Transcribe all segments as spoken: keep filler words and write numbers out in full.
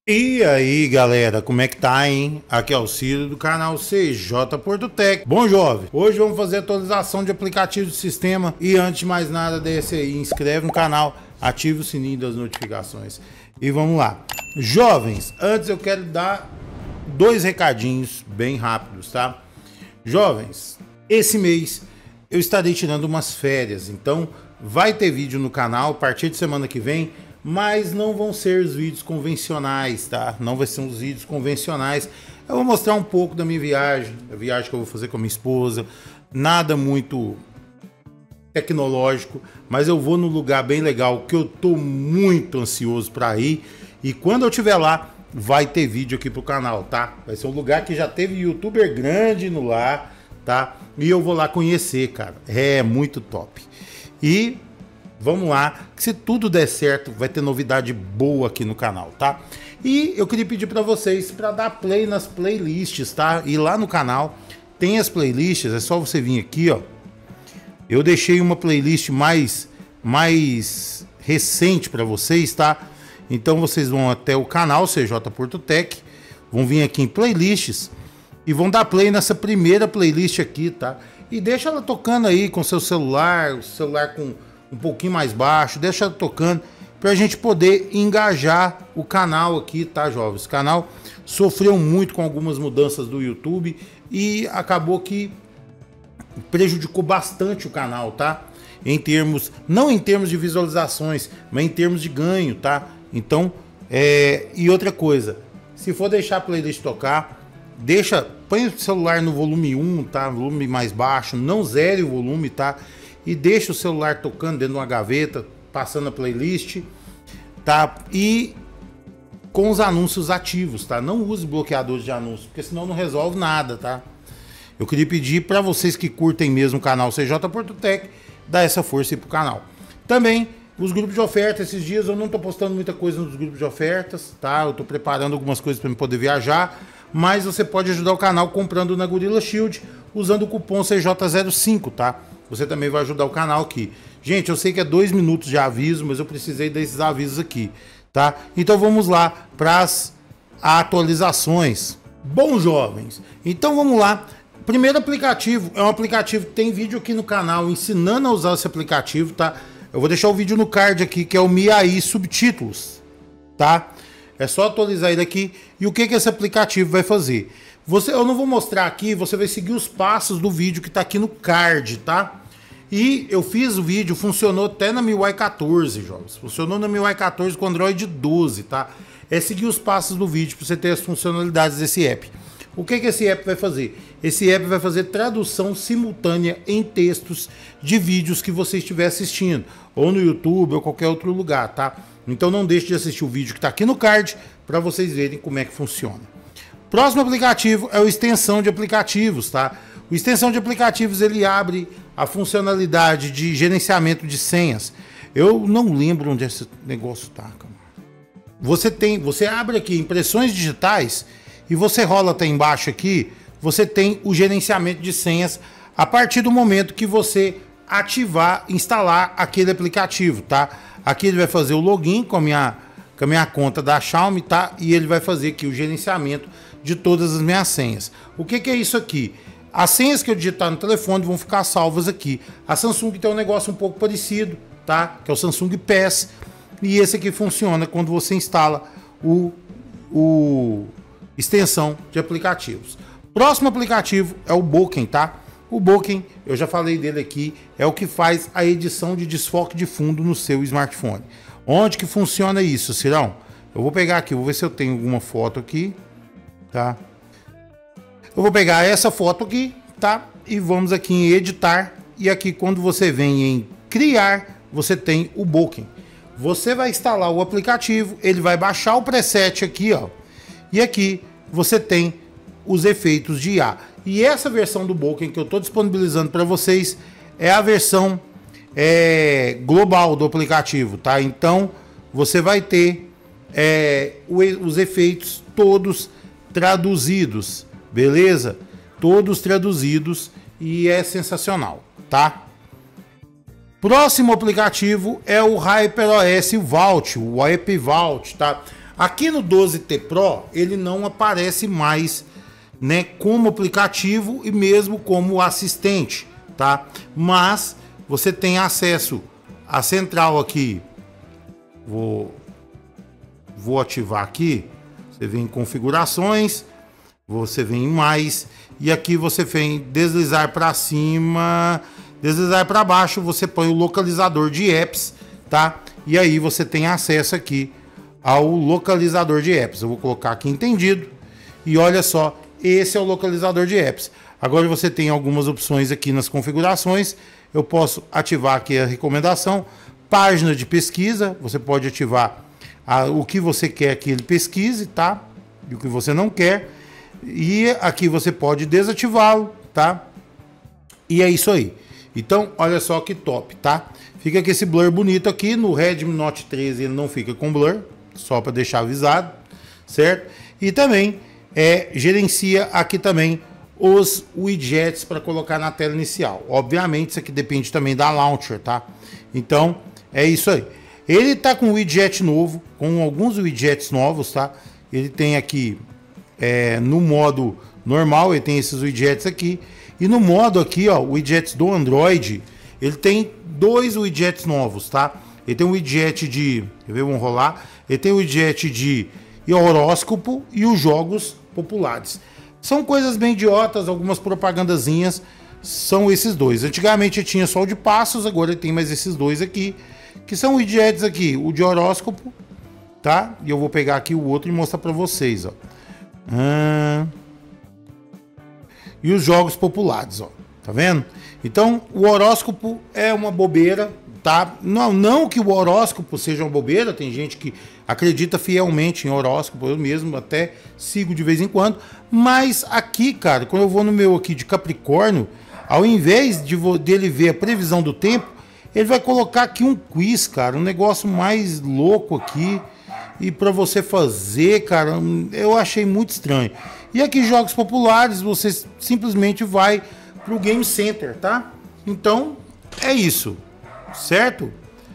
E aí galera, como é que tá, hein? Aqui é o Ciro do canal C J Porto Tech. Bom jovem, hoje vamos fazer atualização de aplicativo do sistema. E antes de mais nada, desce aí, inscreve no canal, ativa o sininho das notificações. E vamos lá. Jovens, antes eu quero dar dois recadinhos bem rápidos, tá? Jovens, esse mês eu estarei tirando umas férias, então vai ter vídeo no canal a partir de semana que vem. Mas não vão ser os vídeos convencionais, tá? Não vai ser os vídeos convencionais. Eu vou mostrar um pouco da minha viagem, a viagem que eu vou fazer com a minha esposa. Nada muito tecnológico, mas eu vou num lugar bem legal que eu tô muito ansioso para ir. E quando eu estiver lá, vai ter vídeo aqui pro canal, tá? Vai ser um lugar que já teve youtuber grande no lá, tá? E eu vou lá conhecer, cara. É muito top. E vamos lá, que se tudo der certo, vai ter novidade boa aqui no canal, tá? E eu queria pedir para vocês para dar play nas playlists, tá? E lá no canal tem as playlists, é só você vir aqui, ó. Eu deixei uma playlist mais mais recente para vocês, tá? Então vocês vão até o canal C J Porto Tech, vão vir aqui em playlists e vão dar play nessa primeira playlist aqui, tá? E deixa ela tocando aí com seu celular, o celular com um pouquinho mais baixo, deixa tocando para a gente poder engajar o canal aqui, tá, jovens? O canal sofreu muito com algumas mudanças do YouTube e acabou que prejudicou bastante o canal, tá? Em termos, não em termos de visualizações, mas em termos de ganho, tá? Então, é... e outra coisa, se for deixar a playlist tocar, deixa, põe o celular no volume um, tá? Volume mais baixo, não zere o volume, tá? E deixa o celular tocando dentro de uma gaveta, passando a playlist, tá? E com os anúncios ativos, tá? Não use bloqueadores de anúncios, porque senão não resolve nada, tá? Eu queria pedir para vocês que curtem mesmo o canal C J Porto Tech, dar essa força aí pro canal. Também os grupos de oferta, esses dias eu não tô postando muita coisa nos grupos de ofertas, tá? Eu tô preparando algumas coisas para eu poder viajar, mas você pode ajudar o canal comprando na Gorilla Shield, usando o cupom C J zero cinco, tá? Você também vai ajudar o canal aqui. Gente, eu sei que é dois minutos de aviso, mas eu precisei desses avisos aqui, tá? Então vamos lá para as atualizações. Bom, jovens, então vamos lá. Primeiro aplicativo, é um aplicativo que tem vídeo aqui no canal ensinando a usar esse aplicativo, tá? Eu vou deixar o vídeo no card aqui, que é o Miai Subtítulos, tá? É só atualizar ele aqui. E o que que esse aplicativo vai fazer? Você, eu não vou mostrar aqui, você vai seguir os passos do vídeo que tá aqui no card, tá? E eu fiz o vídeo, funcionou até na M I U I quatorze, jovens. Funcionou na M I U I quatorze com Android doze, tá? É seguir os passos do vídeo para você ter as funcionalidades desse app. O que que esse app vai fazer? Esse app vai fazer tradução simultânea em textos de vídeos que você estiver assistindo, ou no YouTube ou qualquer outro lugar, tá? Então não deixe de assistir o vídeo que tá aqui no card para vocês verem como é que funciona. Próximo aplicativo é o extensão de aplicativos, tá? O extensão de aplicativos ele abre a funcionalidade de gerenciamento de senhas. Eu não lembro onde esse negócio tá, cara. Você tem, você abre aqui impressões digitais e você rola até embaixo aqui, você tem o gerenciamento de senhas a partir do momento que você ativar, instalar aquele aplicativo, tá? Aqui ele vai fazer o login com a minha, com a minha conta da Xiaomi, tá? E ele vai fazer aqui o gerenciamento de todas as minhas senhas. O que que é isso aqui? As senhas que eu digitar no telefone vão ficar salvas aqui. A Samsung tem um negócio um pouco parecido, tá? Que é o Samsung Pass. E esse aqui funciona quando você instala o, o extensão de aplicativos. Próximo aplicativo é o Bokeh, tá? O Bokeh, eu já falei dele aqui, é o que faz a edição de desfoque de fundo no seu smartphone. Onde que funciona isso, Cirão? Eu vou pegar aqui, vou ver se eu tenho alguma foto aqui, tá? Eu vou pegar essa foto aqui, tá? E vamos aqui em editar. E aqui quando você vem em criar, você tem o Bokeh. Você vai instalar o aplicativo, ele vai baixar o preset aqui, ó. E aqui você tem os efeitos de I A. E essa versão do Bokeh que eu estou disponibilizando para vocês é a versão é, global do aplicativo, tá? Então você vai ter é, os efeitos todos traduzidos, beleza? Todos traduzidos e é sensacional, tá? Próximo aplicativo é o HyperOS Vault, o App Vault, tá? Aqui no doze T Pro, ele não aparece mais, né, como aplicativo e mesmo como assistente, tá? Mas você tem acesso à central aqui. Vou, vou ativar aqui. Você vem em configurações, você vem em mais e aqui você vem deslizar para cima, deslizar para baixo, você põe o localizador de apps, tá? E aí você tem acesso aqui ao localizador de apps. Eu vou colocar aqui entendido e olha só, esse é o localizador de apps. Agora você tem algumas opções aqui nas configurações. Eu posso ativar aqui a recomendação, página de pesquisa, você pode ativar a, o que você quer que ele pesquise, tá? E o que você não quer. E aqui você pode desativá-lo, tá? E é isso aí. Então, olha só que top, tá? Fica com esse blur bonito aqui. No Redmi Note treze ele não fica com blur, só para deixar avisado, certo? E também é, gerencia aqui também os widgets para colocar na tela inicial. Obviamente, isso aqui depende também da launcher, tá? Então, é isso aí. Ele tá com widget novo, com alguns widgets novos, tá? Ele tem aqui, é, no modo normal, ele tem esses widgets aqui. E no modo aqui, ó, widgets do Android, ele tem dois widgets novos, tá? Ele tem um widget de, quer ver, vamos rolar. Ele tem o widget de horóscopo e os jogos populares. São coisas bem idiotas, algumas propagandazinhas, são esses dois. Antigamente tinha só o de passos, agora tem mais esses dois aqui, que são widgets aqui, o de horóscopo, tá? E eu vou pegar aqui o outro e mostrar para vocês, ó. Hum... E os jogos populares, ó, tá vendo? Então, o horóscopo é uma bobeira, tá? Não, não que o horóscopo seja uma bobeira, tem gente que acredita fielmente em horóscopo, eu mesmo até sigo de vez em quando, mas aqui, cara, quando eu vou no meu aqui de Capricórnio, ao invés de dele ver a previsão do tempo, ele vai colocar aqui um quiz, cara, um negócio mais louco aqui, e para você fazer, cara, eu achei muito estranho. E aqui, jogos populares, você simplesmente vai pro Game Center, tá? Então, é isso, certo?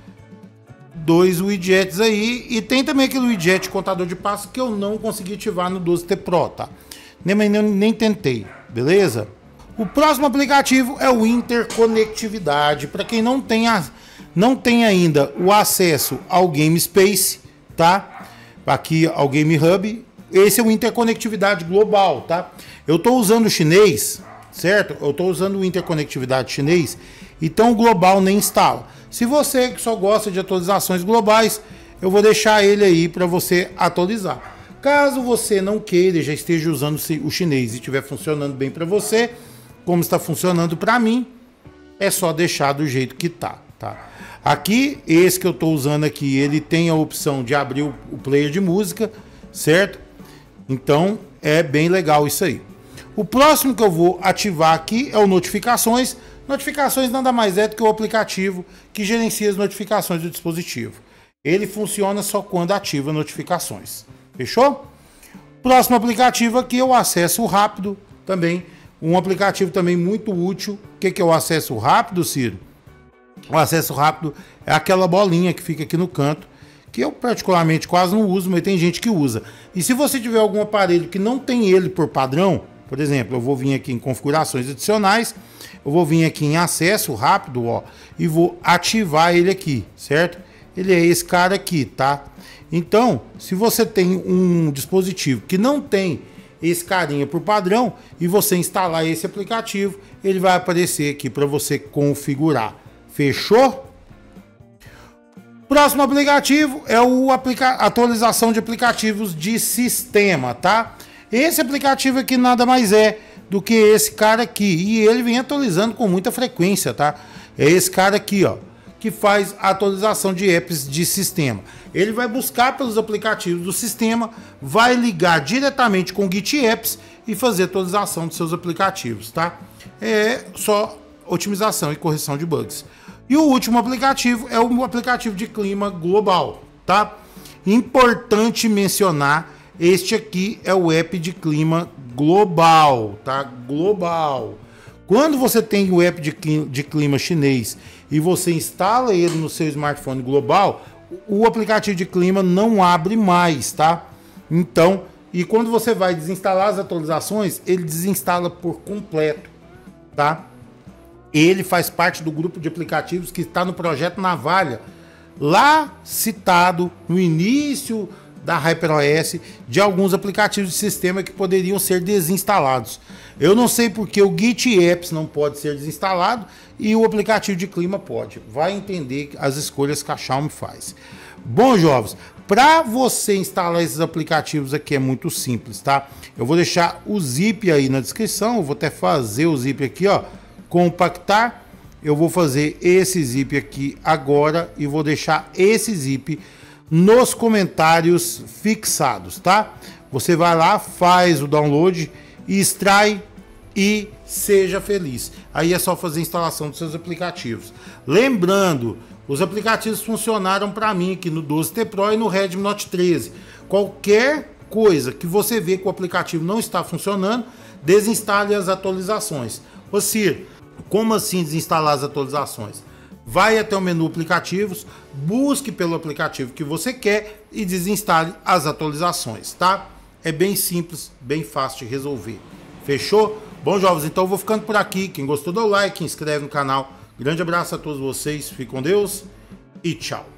Dois widgets aí, e tem também aquele widget contador de passos que eu não consegui ativar no doze T Pro, tá? Nem, nem, nem tentei, beleza? O próximo aplicativo é o Interconectividade. Para quem não tem, a, não tem ainda o acesso ao Game Space, tá? Aqui ao Game Hub, esse é o Interconectividade Global, tá? Eu estou usando o chinês, certo? Eu estou usando o Interconectividade chinês, então o global nem instala. Se você só gosta de atualizações globais, eu vou deixar ele aí para você atualizar. Caso você não queira, já esteja usando o chinês e estiver funcionando bem para você, como está funcionando para mim, é só deixar do jeito que tá, tá? Aqui, esse que eu estou usando aqui, ele tem a opção de abrir o, o player de música, certo? Então, é bem legal isso aí. O próximo que eu vou ativar aqui é o Notificações. Notificações nada mais é do que o aplicativo que gerencia as notificações do dispositivo. Ele funciona só quando ativa notificações. Fechou? Próximo aplicativo aqui é o Acesso Rápido, também um aplicativo também muito útil. O que é o acesso rápido, Ciro? O acesso rápido é aquela bolinha que fica aqui no canto, que eu particularmente quase não uso, mas tem gente que usa. E se você tiver algum aparelho que não tem ele por padrão, por exemplo, eu vou vir aqui em configurações adicionais, eu vou vir aqui em acesso rápido, ó, e vou ativar ele aqui, certo? Ele é esse cara aqui, tá? Então, se você tem um dispositivo que não tem esse carinha por padrão e você instalar esse aplicativo, ele vai aparecer aqui para você configurar. Fechou? Próximo aplicativo é o aplica atualização de aplicativos de sistema, tá? Esse aplicativo aqui nada mais é do que esse cara aqui, e ele vem atualizando com muita frequência, tá? É esse cara aqui, ó, que faz a atualização de apps de sistema. Ele vai buscar pelos aplicativos do sistema, vai ligar diretamente com o Git Apps e fazer a atualização dos seus aplicativos, tá? É só otimização e correção de bugs. E o último aplicativo é o aplicativo de clima global, tá? Importante mencionar, este aqui é o app de clima global, tá? Global. Quando você tem o app de clima chinês e você instala ele no seu smartphone global, o aplicativo de clima não abre mais, tá? Então, e quando você vai desinstalar as atualizações, ele desinstala por completo, tá? Ele faz parte do grupo de aplicativos que está no projeto Navalha, lá citado no início da HyperOS, de alguns aplicativos de sistema que poderiam ser desinstalados. Eu não sei porque o Git Apps não pode ser desinstalado e o aplicativo de clima pode. Vai entender as escolhas que a Xiaomi faz. Bom, jovens, para você instalar esses aplicativos aqui é muito simples, tá? Eu vou deixar o zip aí na descrição, eu vou até fazer o zip aqui, ó, compactar. Eu vou fazer esse zip aqui agora e vou deixar esse zip nos comentários fixados, tá? Você vai lá, faz o download, extrai e seja feliz. Aí é só fazer a instalação dos seus aplicativos. Lembrando, os aplicativos funcionaram para mim aqui no doze T Pro e no Redmi Note treze. Qualquer coisa que você vê que o aplicativo não está funcionando, desinstale as atualizações. Ô Ciro, como assim desinstalar as atualizações? Vai até o menu aplicativos, busque pelo aplicativo que você quer e desinstale as atualizações, tá? É bem simples, bem fácil de resolver. Fechou? Bom, jovens, então eu vou ficando por aqui. Quem gostou, dá o like, inscreve no canal. Grande abraço a todos vocês, fiquem com Deus e tchau.